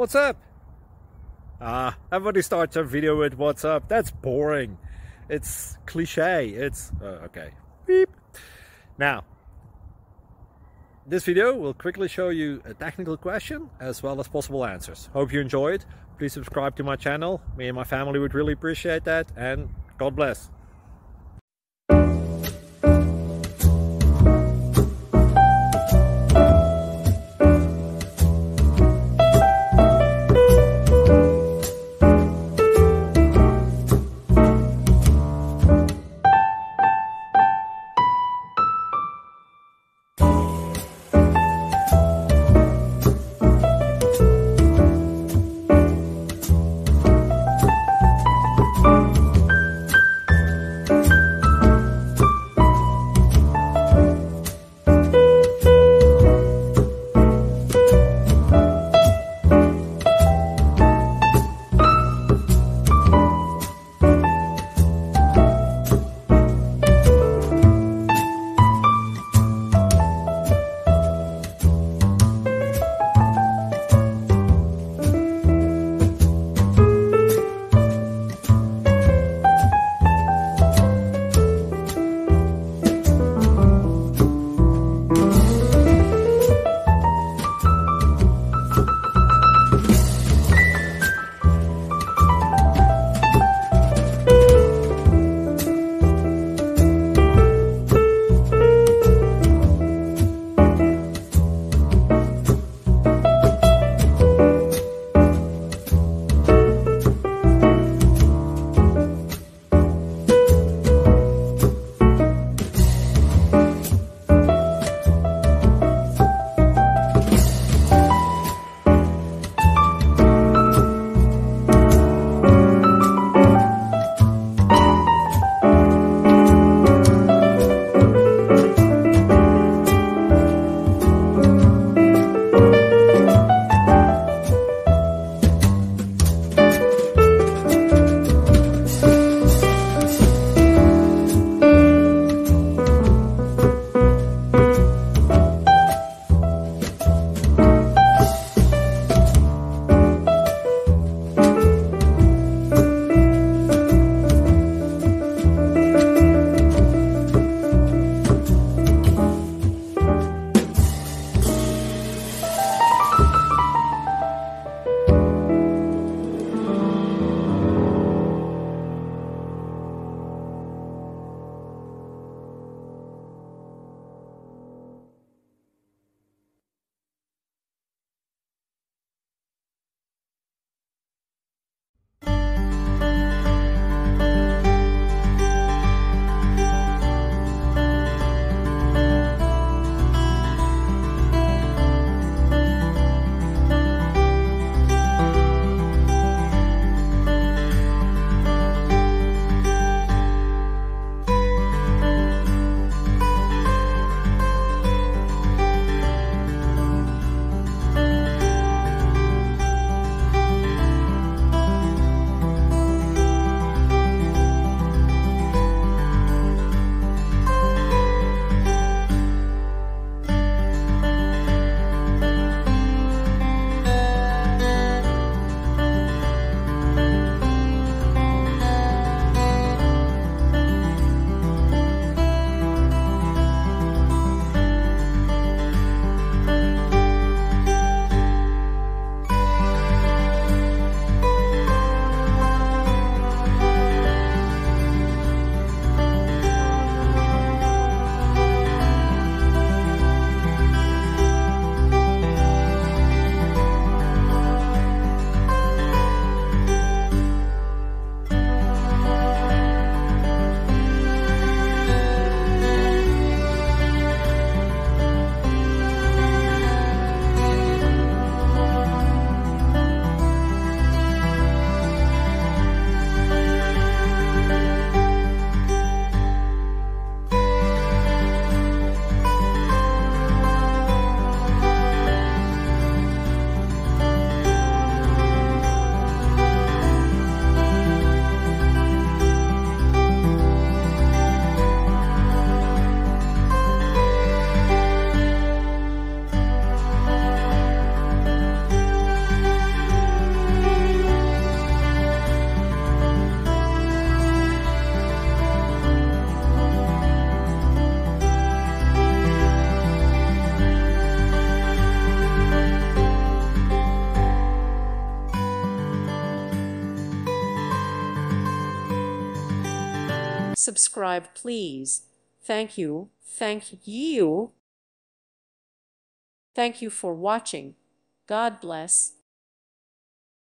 What's up? Everybody starts a video with what's up. That's boring. It's cliche. It's okay. Beep. Now, this video will quickly show you a technical question as well as possible answers. Hope you enjoyed. Please subscribe to my channel. Me and my family would really appreciate that, and God bless. Subscribe, please. Thank you. Thank you. Thank you for watching. God bless.